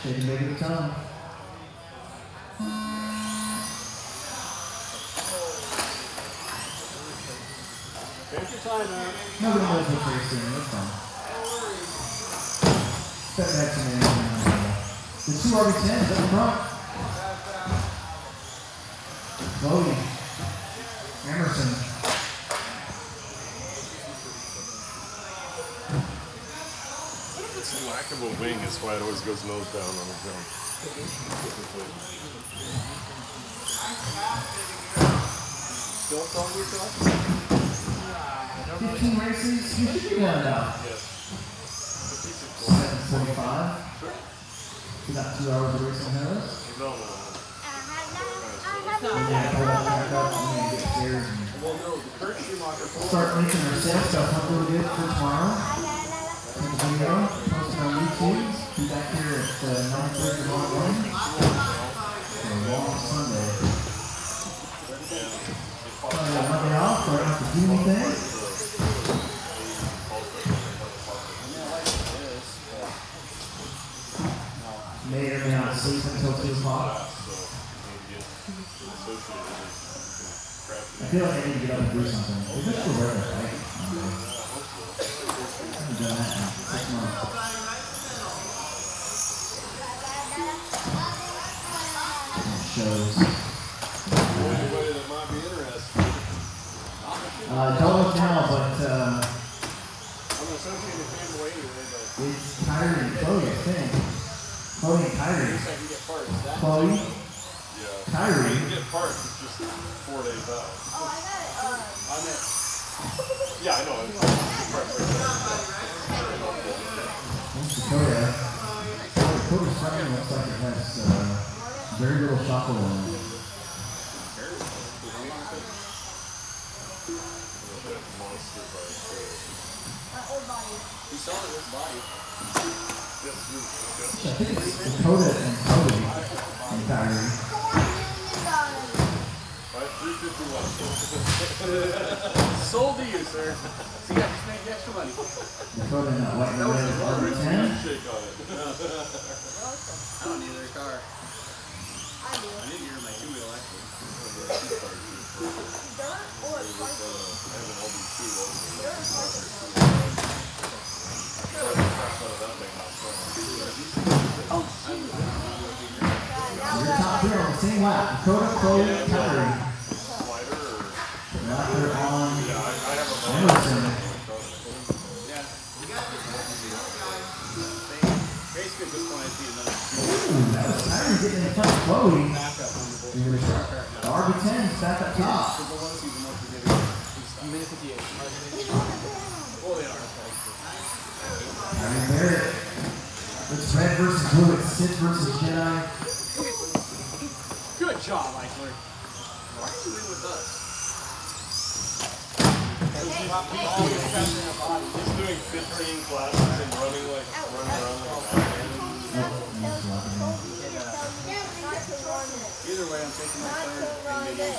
Shaking baby the tongue. Take your time, man. Nobody knows what they're seeing. That's fine. Step back to me. The 2 RB10s up front. Chloe. Emerson. It's lack of a wing is why it always goes nose down on the jump. 15 races, you should be done now. 7:45. We got 2 hours of racing ahead of us. Start making our sales stuff look really good for tomorrow. Take a video, post it on YouTube. Be back here at 9:30 tomorrow morning for a long Sunday. Monday off, so I don't have to do anything. May or may not sleep until 2 o'clock. I feel like I need to get up and do something. We're just for weather, right? I haven't done that in 6 months. Shows. Anybody that might be interested. Don't look now, but I'm associated family anyway, but it's Kyrie and Chloe, I think. Chloe and Kyrie. Chloe? yeah. Kyrie. You can get parts, it's just 4 days out. Oh, I got it. Yeah, I know. It's Dakota. Dakota's front looks like it has very little chocolate on it. He saw it with body. I think it's Dakota and Cody and Kyrie. Sold to you, sir. See, I just made extra money. Dakota and that white and red RB10. I don't need their car. I do. I need to hear my 2-wheel, actually. Dirt or parking? Your top 3 on the same lap. Dakota, Chloe, Kyrie. Right there on Emerson. Basically, at this point, I see another. Ooh, that was Kyrie getting in front of Chloe. The RB10 is back up top. Oh, they are. Kyrie Barrett. It's red versus blue. It's Sith versus Jedi. Good job, Eichler. Why are you in with us? He's doing 15 classes and running around Either way, I'm taking my third and maybe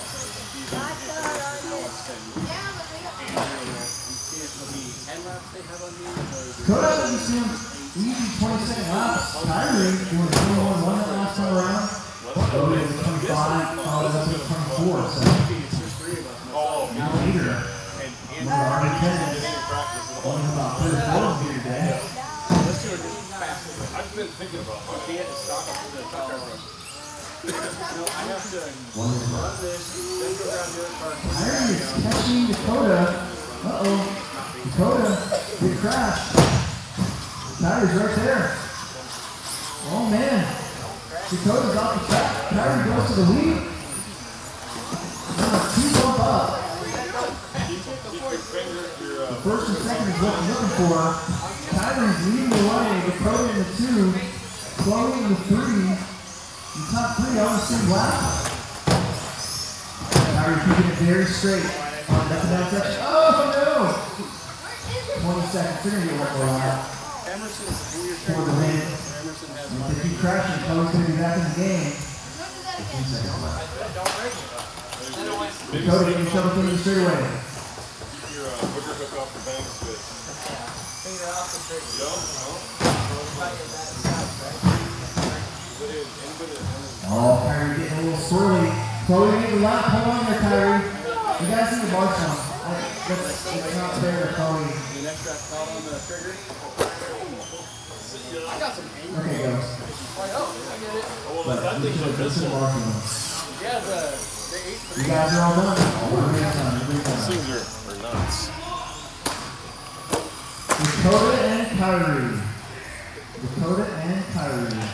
see if it'll be 10 laps they have on me, or Dakota, you see him easy 22nd laps. Kyrie doing 21 that last time around. Chloe was 25, followed up with 24. So, it's just 3 of us. now leader. And We're RB10 only about 34 here today. let's do it fast. I've been thinking about that. He had to stop up to the truck driver. No, I have to run this, then go down the other car. Kyrie is catching Dakota. Uh-oh. Dakota, big crash. Kyrie's right there. Oh, man. Dakota's off the track. Kyrie goes to the lead. Number 2 bump up. The first and second is what we're looking for. Kyrie's leading the way. Dakota in the 2. Chloe in the 3. The top 3 on the same lap. Kyrie keeping it very straight on that section. Oh no! 20 seconds. They're going to get one more lap for the win. And if they keep crashing, Chloe's going to be back in the game. 15 seconds left. Dakota getting shoved into the straightaway. Keep your booger hook off the bank switch. Finger off the trigger. Yup. About your back, right? Oh, Kyrie getting a little swirly. Chloe, you need to line, hold on there, Kyrie. You guys see the bar some. It's not fair to Chloe. The next draft caught on the trigger. I got some anger. Okay, go. I know. I get it. But we should put some bar some. Yeah, they ate You guys are all done. Everybody's done. Everybody's done. These are nuts. Dakota and Kyrie. Dakota and Kyrie.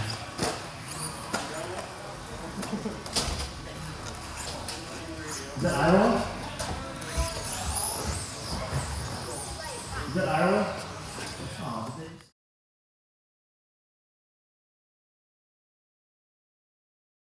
Is that Iowa? Is that Iowa?